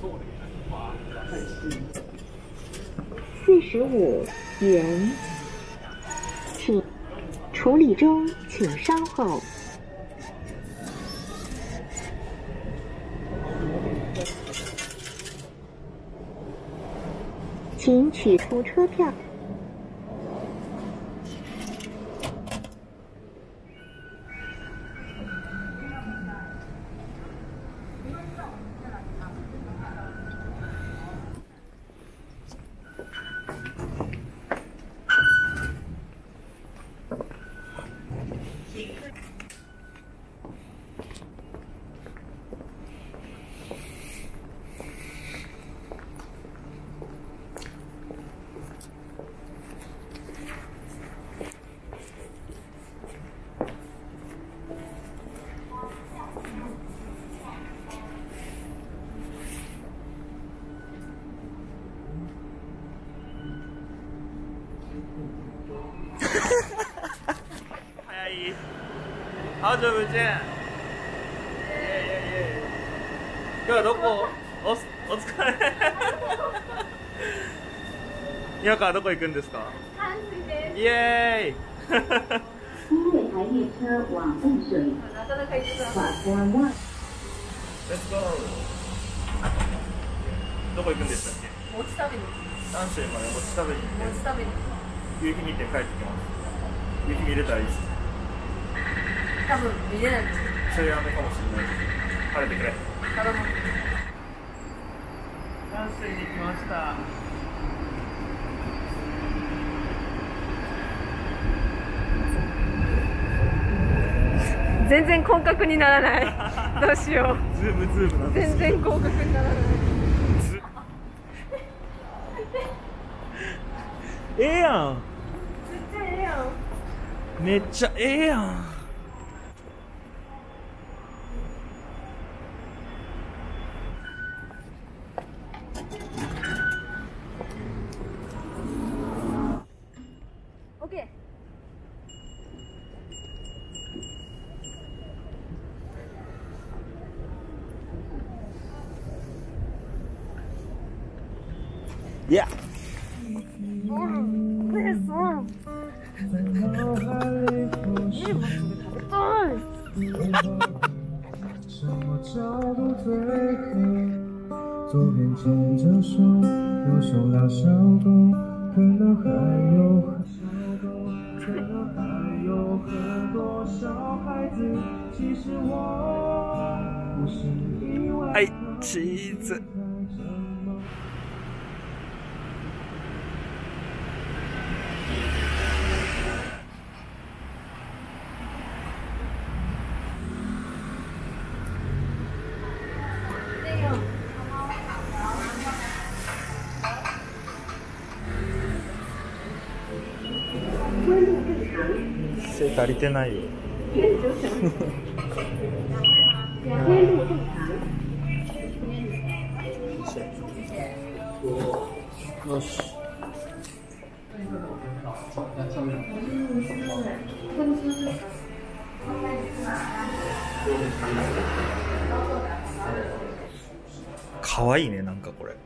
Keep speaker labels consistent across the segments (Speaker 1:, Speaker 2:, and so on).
Speaker 1: 45元，请处理中，请稍后。请取出车票。
Speaker 2: 早い。好久不见。今日はどこ？お疲れ。今からどこ行くんですか？淡水です。イエーイ。新月台列車往淡水。Let's go。どこ行くんでしたっけ？
Speaker 3: 餅食べに。
Speaker 2: 淡水まで餅食べに行って。
Speaker 3: 餅食べに。
Speaker 2: 夕日見て帰ってきます。夕日見れたらいいです。
Speaker 3: 多分見れないです。
Speaker 2: それ雨かもしれないです。晴れてくれ。
Speaker 3: 頼む。
Speaker 2: 淡水に来ました。
Speaker 3: 全然広角にならない。どうしよう。
Speaker 2: ズームなんです。
Speaker 3: 全然広角にならない。
Speaker 2: ええやん。
Speaker 3: めっちゃええやん。
Speaker 2: めっちゃええやん。
Speaker 3: オッケー。
Speaker 2: いや。
Speaker 4: 左边牵着手，右手拉小狗，可能还有小狗，可能还有很多小孩子。其实我不是意外。
Speaker 2: はい、チーズ。背足りてないよ。よし。かわいいね、なんかこれ。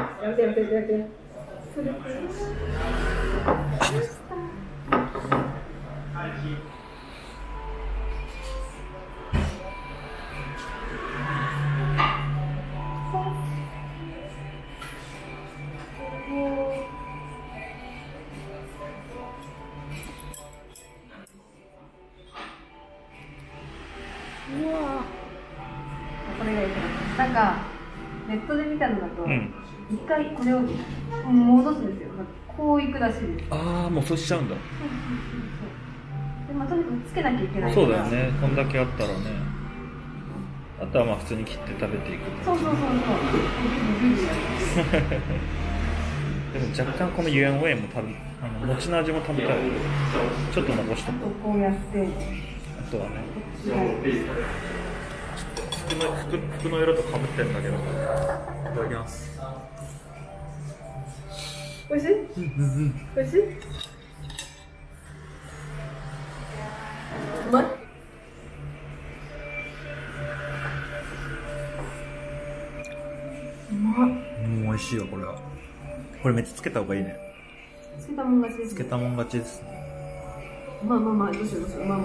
Speaker 3: うわこれがいいな。なんかネットで見たのだと、一回これを戻すんですよ。こういくらしいです。
Speaker 2: ああ、もうそうしちゃうんだ。
Speaker 3: でまあとにかくつけなきゃいけないから。
Speaker 2: そうだよね。こんだけあったらね。あとはまあ普通に切って食べていく。
Speaker 3: そう
Speaker 2: でも若干このユエンウェイも餅の味も食べたい。ちょっと残しとこう。
Speaker 3: こうやって。
Speaker 2: あとはね。服の色とかぶってるんだけど。いただきます。
Speaker 3: おいしい？おいしい？うまい？う
Speaker 2: 美味しいわ、これは。これめっちゃつけた方がいいね。
Speaker 3: つけたもん勝ちです、
Speaker 2: つけたもん勝ちですね。
Speaker 3: まあ、どうしよう。まあ。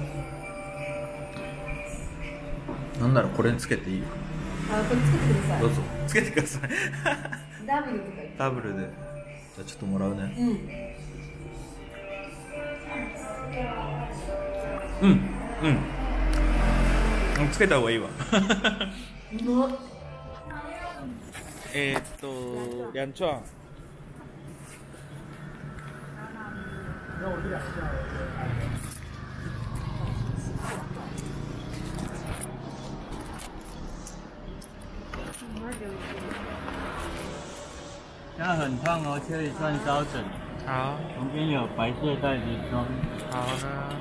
Speaker 2: なんならこれにつけていいよ。
Speaker 3: あ、これつけてください。
Speaker 2: どうぞ。つけてください。
Speaker 3: ダブルとか言って。
Speaker 2: ダブルで。じゃあちょっともらうね。つけた方がいいわ。两串。
Speaker 4: 现在很烫哦，切一串稍等。
Speaker 2: 好，
Speaker 4: 旁边有白色袋子装。
Speaker 2: 好的。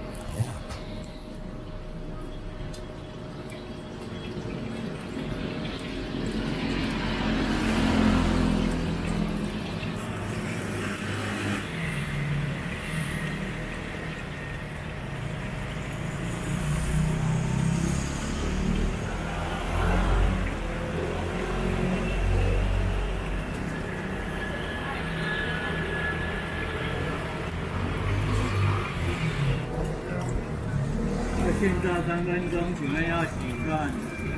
Speaker 4: 现炸3分钟，请问要几串？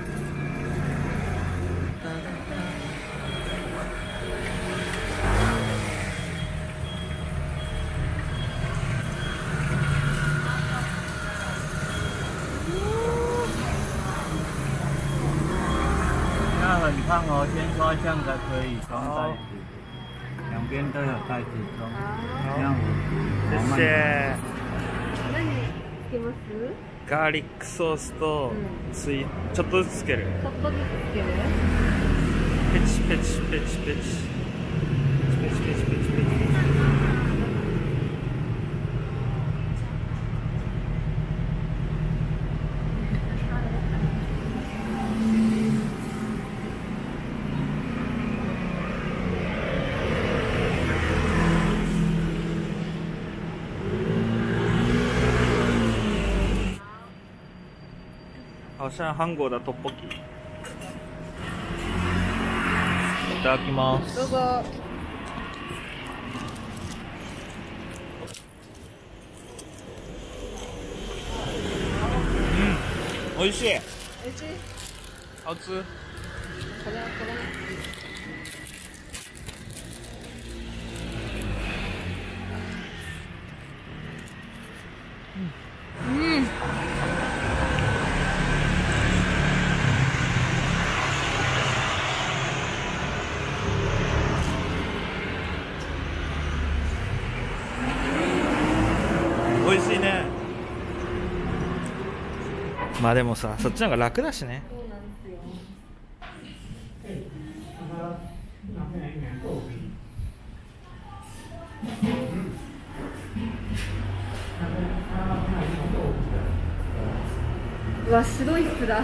Speaker 4: 那很烫哦，先刷酱才可以装袋子，两边都有袋子装。这样
Speaker 2: 谢谢。
Speaker 3: 何つけます？
Speaker 2: ガーリックソースとちょっとずつつける。
Speaker 3: ちょっとずつつける？
Speaker 2: ペチペチペチペチ。ペチペチペチペチペチ。好像韩国的トッポッキ。いただきます。
Speaker 3: どうぞ。
Speaker 2: 美味しい。
Speaker 3: 美味しい？
Speaker 2: 好吃。
Speaker 3: これ。
Speaker 2: 美味しいね。まあでもさ、そっちの方が楽だしね。
Speaker 3: そうなんですよ。うわ、白いっすだ。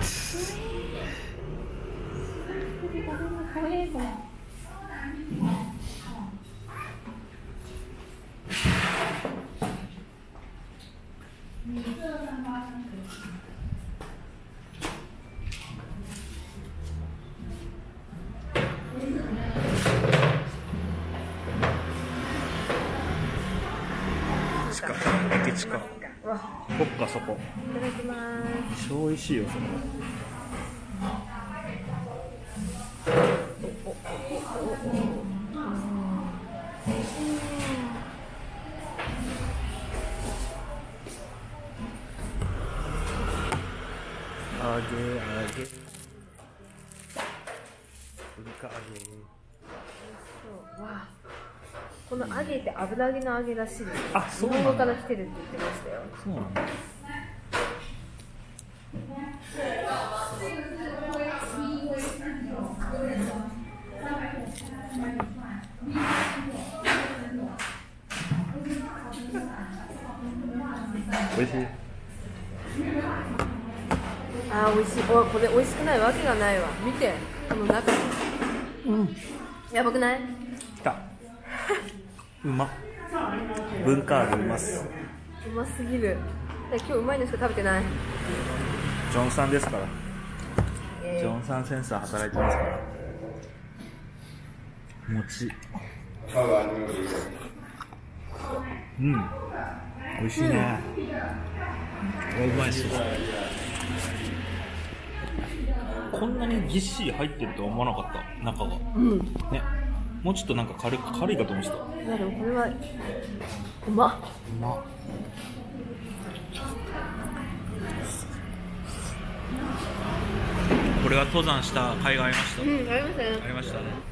Speaker 2: 駅近。こっかそこ。
Speaker 3: いただきます。
Speaker 2: 超美味しいよそれ。揚げぶりか揚げ。
Speaker 3: わあ、この揚げって油揚げの揚げらしいです。
Speaker 2: あ、そうなんだ。
Speaker 3: 日本語から来てるって言ってましたよ。
Speaker 2: そうなんだ。美味しい。
Speaker 3: あー、美味しい。お、これ美味しくないわけがないわ。見て、この中に。やばくない？
Speaker 2: きた。うま。文化あるうます
Speaker 3: ますぎる。今日うまいのしか食べてない。
Speaker 2: ジョンさんですから、ジョンさんセンサー働いてますから。
Speaker 5: 餅。うん、美味しいね。うまいっす。こんなにぎっしり入ってるとは思わなかった、中が。ね、もうちょっとなんか軽いかと思ってた。
Speaker 3: いやでもこれはうまっ。
Speaker 5: これは登山した甲斐がありました。
Speaker 3: ありましたね。
Speaker 5: ありましたね。